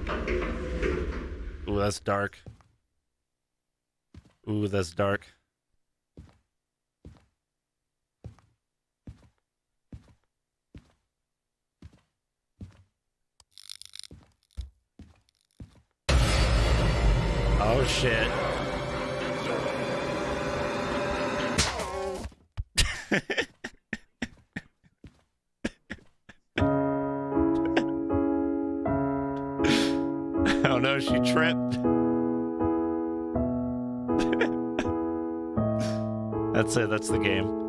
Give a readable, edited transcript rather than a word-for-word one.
Ooh, that's dark. Ooh, that's dark. Oh, shit. Oh no, she tripped. That's it, that's the game.